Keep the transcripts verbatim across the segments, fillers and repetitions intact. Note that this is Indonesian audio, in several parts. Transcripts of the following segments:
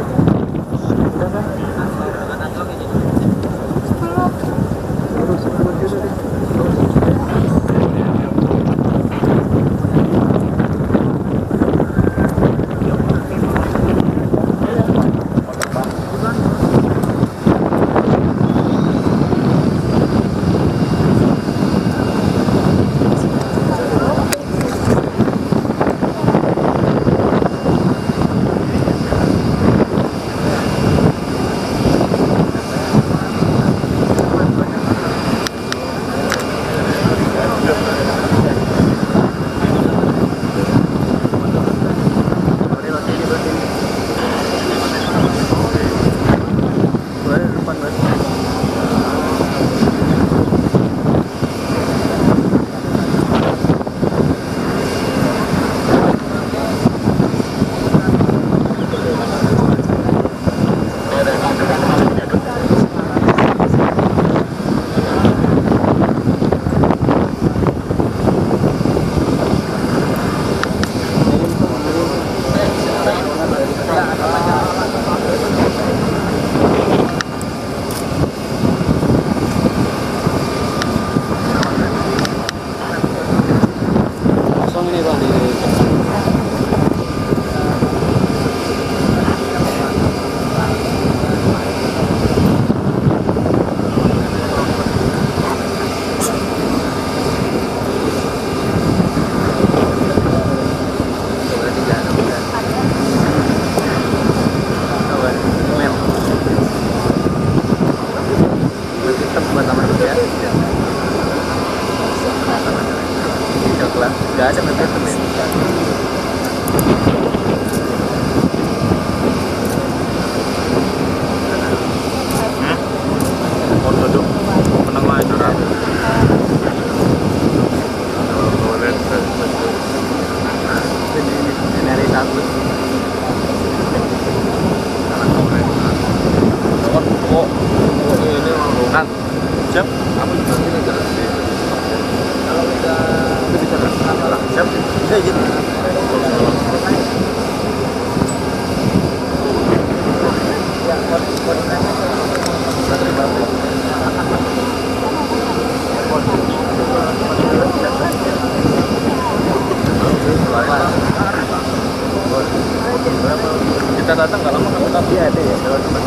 Gak ada memang temen. Mau duduk menang main orang. Boleh. Ini ini dari satu. Oh, ini rombongan. Siap. Apa juga ini jalan sini. Kalau kita bisa bersalah, siap. Bisa izin. Ya, kita datang nggak lama kan? Tapi ada ya, teman-teman.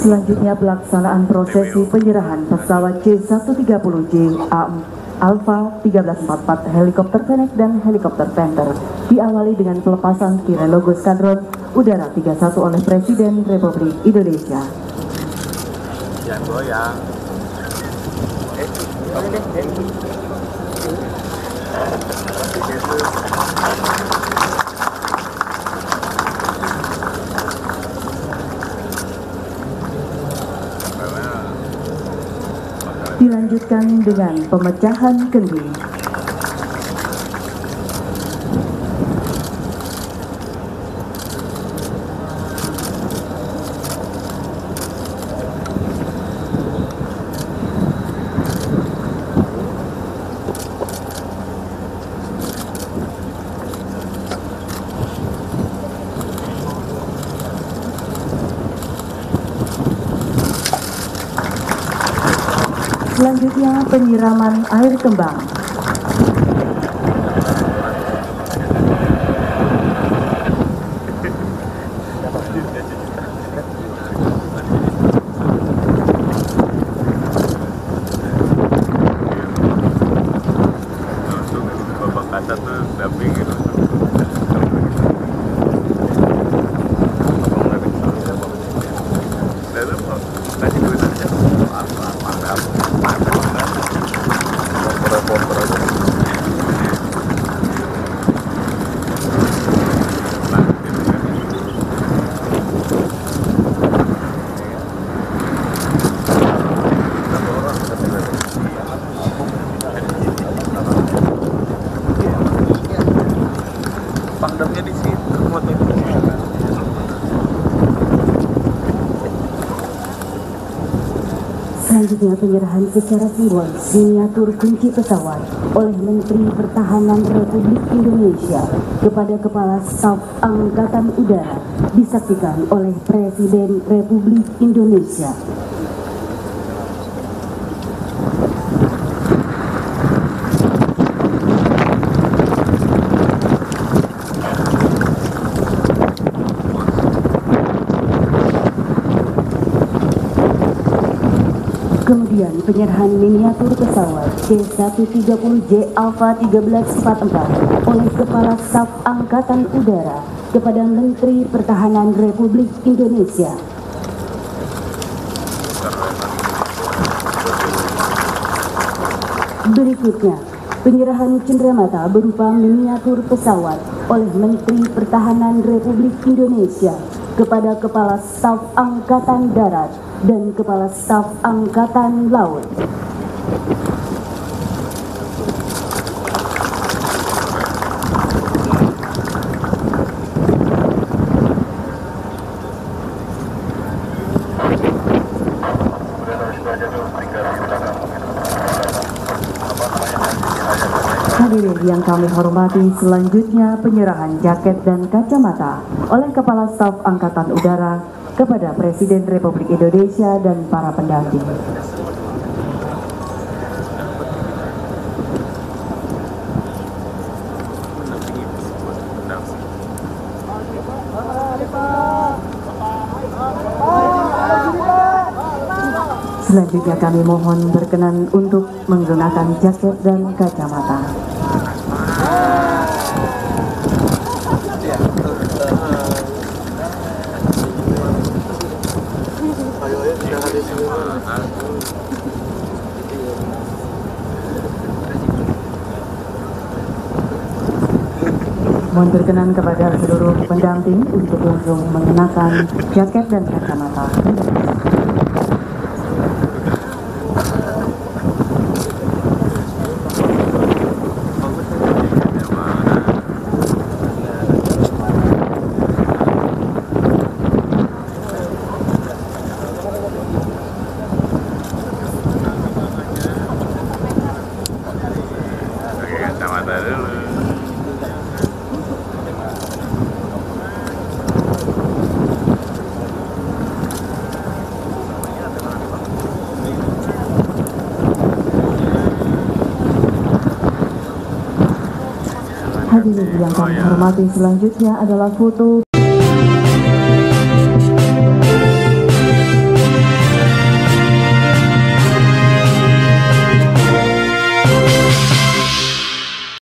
Selanjutnya pelaksanaan prosesi penyerahan pesawat C seratus tiga puluh J A Alpha seribu tiga ratus empat puluh empat helikopter Fennec dan helikopter Panther diawali dengan pelepasan tirai logo Skadron Udara tiga puluh satu oleh Presiden Republik Indonesia. Jangan goyang. Eh, oke deh. Dilanjutkan dengan pemecahan kendi. Selanjutnya penyiraman air kembang. Bapak kata tuh dampingin. Kasih duit aja. Mantap. Pangdamnya di situ, motifnya. Selanjutnya penyerahan secara simbolis miniatur kunci pesawat oleh Menteri Pertahanan Republik Indonesia kepada Kepala Staf Angkatan Udara disaksikan oleh Presiden Republik Indonesia. Kemudian penyerahan miniatur pesawat C seratus tiga puluh J Alpha seribu tiga ratus empat puluh empat oleh Kepala Staf Angkatan Udara kepada Menteri Pertahanan Republik Indonesia. Berikutnya, penyerahan cenderamata berupa miniatur pesawat oleh Menteri Pertahanan Republik Indonesia kepada Kepala Staf Angkatan Darat dan Kepala Staf Angkatan Laut. Hadirin yang kami hormati, selanjutnya penyerahan jaket dan kacamata oleh Kepala Staf Angkatan Udara kepada Presiden Republik Indonesia dan para pendamping. Selanjutnya kami mohon berkenan untuk menggunakan jaket dan kacamata. Mohon berkenan kepada seluruh pendamping untuk langsung mengenakan jaket dan kacamata. Kacamata dulu. Hadirin yang kami hormati, selanjutnya adalah foto